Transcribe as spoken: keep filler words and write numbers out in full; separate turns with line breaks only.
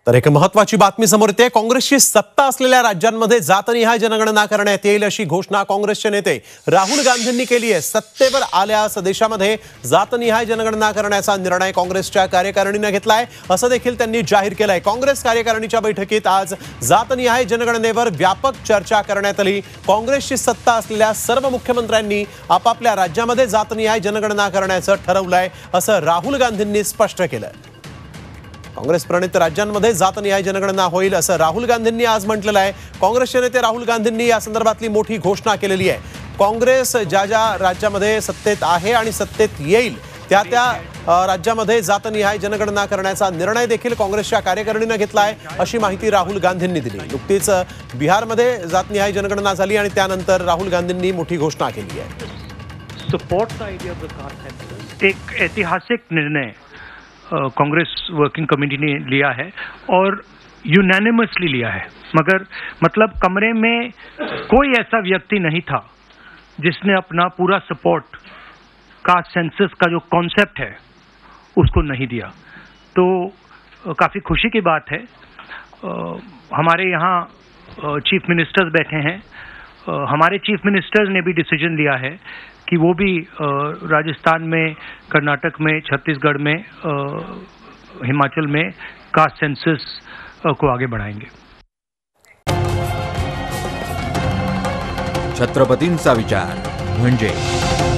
तर एक महत्त्वाची बातमी समोर येते। काँग्रेसची सत्ता असलेल्या राज्यांमध्ये जातनिहाय जनगणना करण्यात येईल अशी घोषणा काँग्रेसचे नेते राहुल गांधींनी केली आहे। सत्तेवर आल्यास देशामध्ये जातनिहाय जनगणना करण्याचा निर्णय काँग्रेसच्या कार्यकारिणीने घेतलाय असं देखील त्यांनी जाहीर केलंय। काँग्रेस कार्यकारिणीच्या बैठकीत आज जातनिहाय जनगणनेवर व्यापक चर्चा करण्यात आली। काँग्रेसची सत्ता असलेल्या सर्व मुख्यमंत्र्यांनी आपापल्या राज्यामध्ये जातनिहाय जनगणना करण्याचं ठरवलंय असं राहुल गांधींनी स्पष्ट केलं। काँग्रेस प्रणित राज्यांमध्ये जातनिहाय जनगणना होईल असं राहुल गांधींनी आज म्हटलेलं आहे। काँग्रेसचे नेते राहुल गांधींनी या संदर्भातली मोठी घोषणा केलेली आहे। काँग्रेस ज्या ज्या राज्यामध्ये सत्तेत आहे आणि सत्तेत येईल त्या त्या राज्यामध्ये जातनिहाय जनगणना करण्याचा निर्णय देखील काँग्रेसच्या कार्यकारिणीने घेतला आहे अशी माहिती राहुल गांधींनी दिली। नुकतीच बिहारमध्ये जातनिहाय जनगणना झाली आणि त्यानंतर राहुल गांधींनी मोठी घोषणा केली आहे।
Support idea of the caste census एक ऐतिहासिक निर्णय कांग्रेस वर्किंग कमेटी ने लिया है और यूनानिमसली लिया है। मगर मतलब कमरे में कोई ऐसा व्यक्ति नहीं था जिसने अपना पूरा सपोर्ट कास्ट सेंसस का जो कॉन्सेप्ट है उसको नहीं दिया। तो काफ़ी खुशी की बात है। हमारे यहाँ चीफ मिनिस्टर्स बैठे हैं। हमारे चीफ मिनिस्टर्स ने भी डिसीजन लिया है कि वो भी राजस्थान में, कर्नाटक में, छत्तीसगढ़ में, हिमाचल में कास्ट सेंसस को आगे बढ़ाएंगे।
छत्रपतींचा विचार म्हणजे